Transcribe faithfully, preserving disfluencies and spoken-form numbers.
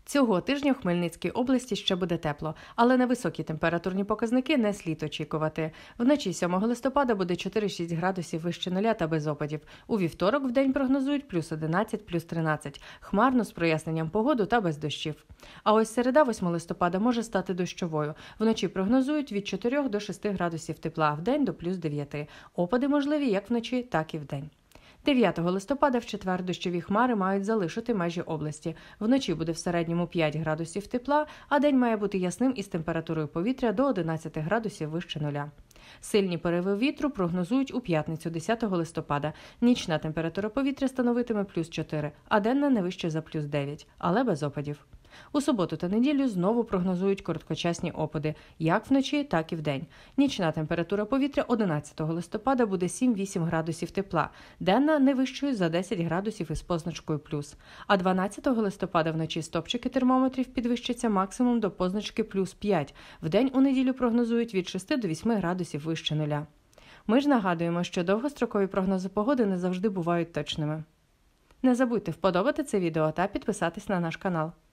Цього тижня в Хмельницькій області ще буде тепло, але на високі температурні показники не слід очікувати. Вночі сьомого листопада буде чотири-шість градусів вище нуля та без опадів. У вівторок вдень прогнозують плюс одинадцять, плюс тринадцять. Хмарно з проясненням погоду та без дощів. А ось середа восьмого листопада може стати дощовою. Вночі прогнозують від чотирьох до шести градусів тепла, вдень до плюс дев'яти. Опади можливі як вночі, так і вдень. дев'ятого листопада в четвер дощові хмари мають залишити межі області. Вночі буде в середньому п'ять градусів тепла, а день має бути ясним із температурою повітря до одинадцяти градусів вище нуля. Сильні пориви вітру прогнозують у п'ятницю десятого листопада. Нічна температура повітря становитиме плюс чотири, а денна не вище за плюс дев'ять, але без опадів. У суботу та неділю знову прогнозують короткочасні опади, як вночі, так і вдень. Нічна температура повітря одинадцятого листопада буде сім-вісім градусів тепла, денна не вищою за десять градусів із позначкою плюс. А дванадцятого листопада вночі стопчики термометрів підвищаться максимум до позначки плюс п'ять. Вдень у неділю прогнозують від шести до восьми градусів вище нуля. Ми ж нагадуємо, що довгострокові прогнози погоди не завжди бувають точними. Не забудьте вподобати це відео та підписатись на наш канал.